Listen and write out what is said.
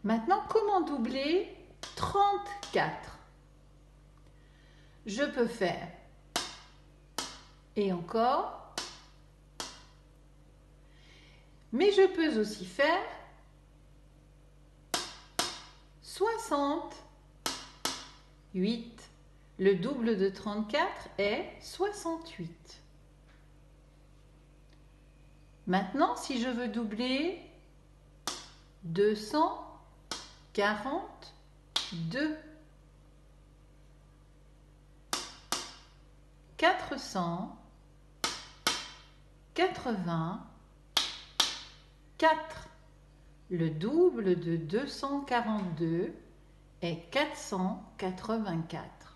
Maintenant, comment doubler 34? Je peux faire et encore, mais je peux aussi faire 68. Le double de 34 est 68. Maintenant, si je veux doubler 242, 484, le double de 242 est 484.